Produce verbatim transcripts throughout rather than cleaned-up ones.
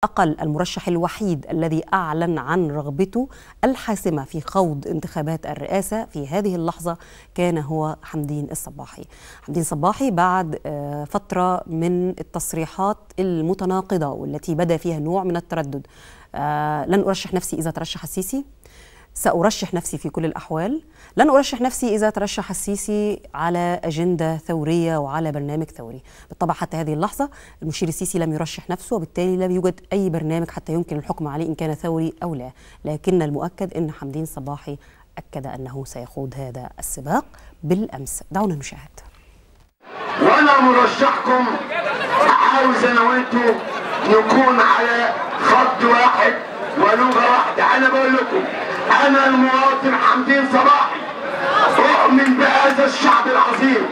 أقل المرشح الوحيد الذي أعلن عن رغبته الحاسمة في خوض انتخابات الرئاسة في هذه اللحظة كان هو حمدين الصباحي. حمدين الصباحي بعد فترة من التصريحات المتناقضة والتي بدا فيها نوع من التردد. لن أرشح نفسي إذا ترشح السيسي، سأرشح نفسي في كل الأحوال، لن أرشح نفسي إذا ترشح السيسي على أجندة ثورية وعلى برنامج ثوري. بالطبع حتى هذه اللحظة المشير السيسي لم يرشح نفسه، وبالتالي لم يوجد أي برنامج حتى يمكن الحكم عليه إن كان ثوري أو لا. لكن المؤكد أن حمدين الصباحي أكد أنه سيخوض هذا السباق بالأمس. دعونا نشاهد. وأنا مرشحكم، عاوز أنا وأنتم نكون على خط واحد ولغة واحدة. أنا بقول لكم أنا المواطن حمدين صباحي أؤمن بهذا الشعب العظيم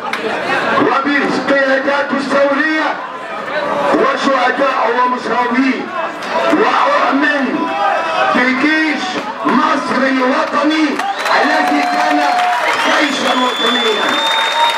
وبقياداته الثورية وشهدائه ومساويه، وأؤمن بجيش مصر الوطني الذي كان جيشا وطنيا.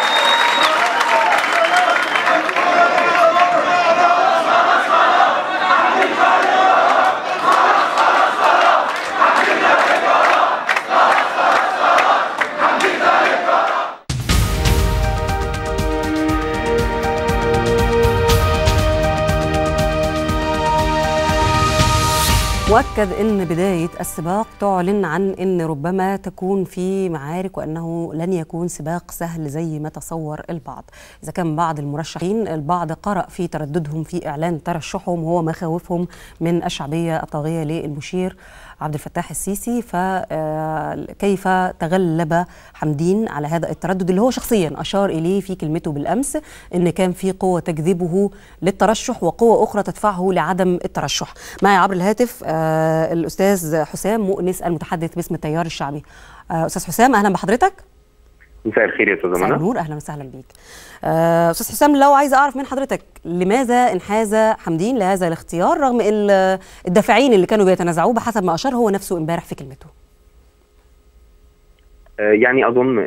مؤكد أن بداية السباق تعلن عن أن ربما تكون في معارك، وأنه لن يكون سباق سهل زي ما تصور البعض. إذا كان بعض المرشحين البعض قرأ في ترددهم في إعلان ترشحهم هو مخاوفهم من الشعبية الطاغية للمشير عبد الفتاح السيسي، فكيف تغلب حمدين على هذا التردد اللي هو شخصيا أشار إليه في كلمته بالأمس، أن كان في قوة تجذبه للترشح وقوة أخرى تدفعه لعدم الترشح. معي عبر الهاتف الأستاذ حسام مؤنس المتحدث باسم التيار الشعبي. أستاذ حسام، أهلا بحضرتك. مساء الخير يا استاذ منى. مساء النور، اهلا وسهلا بيك. استاذ حسام، لو عايز اعرف من حضرتك لماذا انحاز حمدين لهذا الاختيار رغم الدافعين اللي كانوا بيتنازعوه بحسب ما اشار هو نفسه امبارح في كلمته؟ يعني اظن